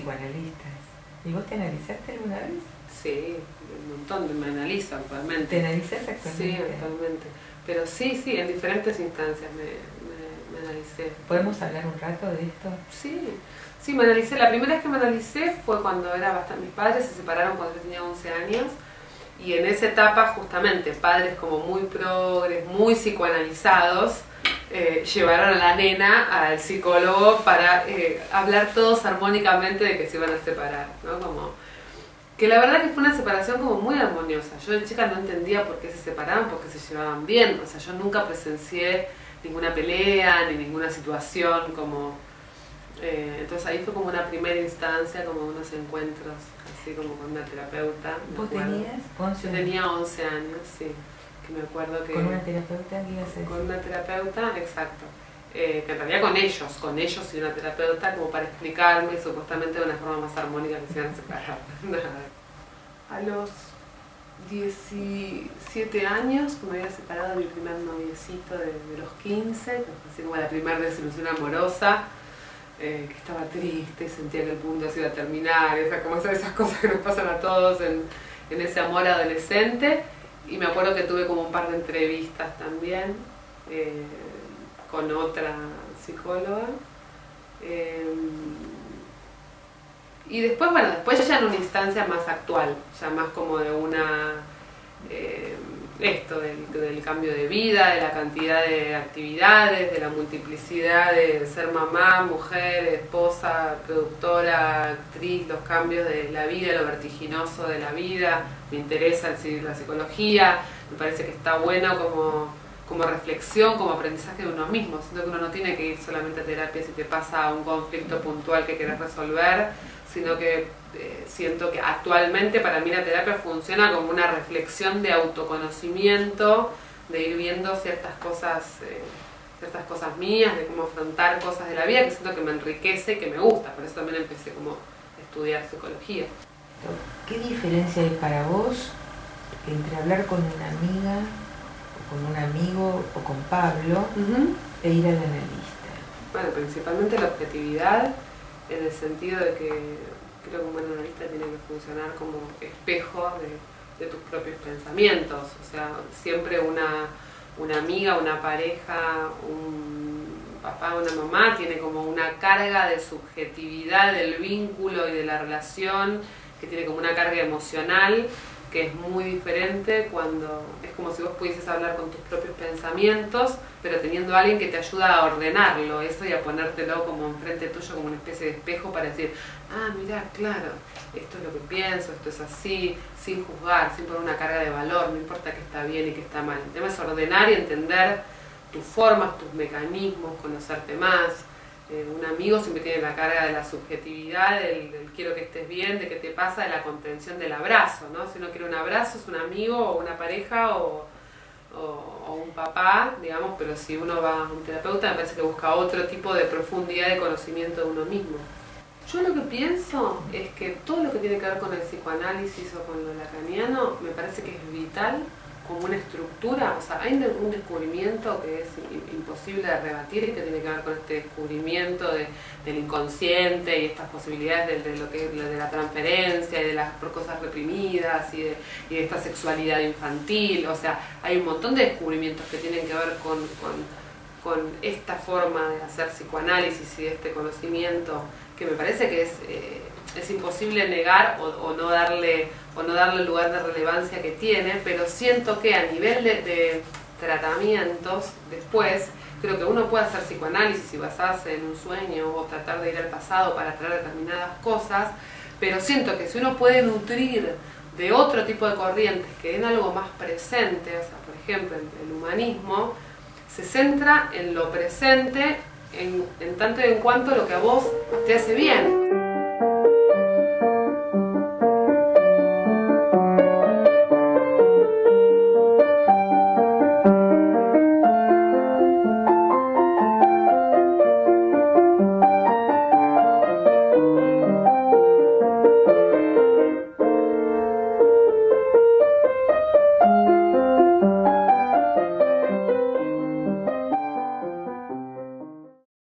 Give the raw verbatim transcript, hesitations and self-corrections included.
psicoanalistas. ¿Y vos te analizaste alguna vez? Sí, un montón, me analizo actualmente. ¿Te analizas actualmente? Sí, actualmente. Pero sí, sí, en diferentes instancias me, me, me analicé. ¿Podemos hablar un rato de esto? Sí, sí, me analicé. La primera vez que me analicé fue cuando era bastante... Mis padres se separaron cuando yo tenía once años. Y en esa etapa, justamente, padres como muy progres, muy psicoanalizados, eh, llevaron a la nena al psicólogo para eh, hablar todos armónicamente de que se iban a separar, ¿no? Como, que la verdad que fue una separación como muy armoniosa. Yo de chica no entendía por qué se separaban, por qué se llevaban bien. O sea, yo nunca presencié ninguna pelea, ni ninguna situación como... Eh, entonces ahí fue como una primera instancia, como unos encuentros, así como con una terapeuta. ¿Vos tenías once Yo tenía once años, sí, que me acuerdo que... ¿Con una terapeuta qué ibas a decir? Con una terapeuta, exacto. Eh, que en realidad con ellos, con ellos y una terapeuta, como para explicarme supuestamente de una forma más armónica que se iban a separar. A los diecisiete años, que me había separado de mi primer noviecito de, de los quince, así como la primera desilusión amorosa. Eh, que estaba triste y sentía que el mundo se iba a terminar, esa, como esas, esas cosas que nos pasan a todos en, en ese amor adolescente. Y me acuerdo que tuve como un par de entrevistas también eh, con otra psicóloga. Eh, y después, bueno, después ya en una instancia más actual, ya más como de una... Eh, esto del, del cambio de vida, de la cantidad de actividades, de la multiplicidad de ser mamá, mujer, esposa, productora, actriz, los cambios de la vida, lo vertiginoso de la vida. Me interesa la psicología, me parece que está bueno como, como reflexión, como aprendizaje de uno mismo. Siento que uno no tiene que ir solamente a terapia si te pasa un conflicto puntual que querés resolver, sino que eh, siento que actualmente para mí la terapia funciona como una reflexión de autoconocimiento, de ir viendo ciertas cosas, eh, ciertas cosas mías, de cómo afrontar cosas de la vida, que siento que me enriquece y que me gusta. Por eso también empecé como a estudiar psicología. ¿Qué diferencia hay para vos entre hablar con una amiga, o con un amigo, o con Pablo, uh-huh. e ir al analista? Bueno, principalmente la objetividad, en el sentido de que creo que un buen analista tiene que funcionar como espejo de, de tus propios pensamientos. O sea, siempre una, una amiga, una pareja, un papá, una mamá tiene como una carga de subjetividad del vínculo y de la relación, que tiene como una carga emocional que es muy diferente cuando es como si vos pudieses hablar con tus propios pensamientos, pero teniendo a alguien que te ayuda a ordenarlo, eso, y a ponértelo como enfrente tuyo, como una especie de espejo para decir, ah, mirá, claro, esto es lo que pienso, esto es así, sin juzgar, sin poner una carga de valor, no importa que está bien y que está mal. El tema es ordenar y entender tus formas, tus mecanismos, conocerte más. Eh, un amigo siempre tiene la carga de la subjetividad, del, del quiero que estés bien, de qué te pasa, de la contención del abrazo, ¿no? Si uno quiere un abrazo es un amigo o una pareja o, o, o un papá, digamos, pero si uno va a un terapeuta me parece que busca otro tipo de profundidad de conocimiento de uno mismo. Yo lo que pienso es que todo lo que tiene que ver con el psicoanálisis o con lo lacaniano me parece que es vital como una estructura. O sea, hay un descubrimiento que es imposible de rebatir y que tiene que ver con este descubrimiento de, del inconsciente y estas posibilidades de, de lo que es de la transferencia y de las cosas reprimidas y de, y de esta sexualidad infantil. O sea, hay un montón de descubrimientos que tienen que ver con, con, con esta forma de hacer psicoanálisis y de este conocimiento que me parece que es, eh, es imposible negar o, o no darle o no darle el lugar de relevancia que tiene, pero siento que a nivel de, de tratamientos, después, creo que uno puede hacer psicoanálisis y basarse en un sueño o tratar de ir al pasado para traer determinadas cosas, pero siento que si uno puede nutrir de otro tipo de corrientes que den algo más presente, o sea, por ejemplo, el, el humanismo, se centra en lo presente en, en tanto y en cuanto lo que a vos te hace bien.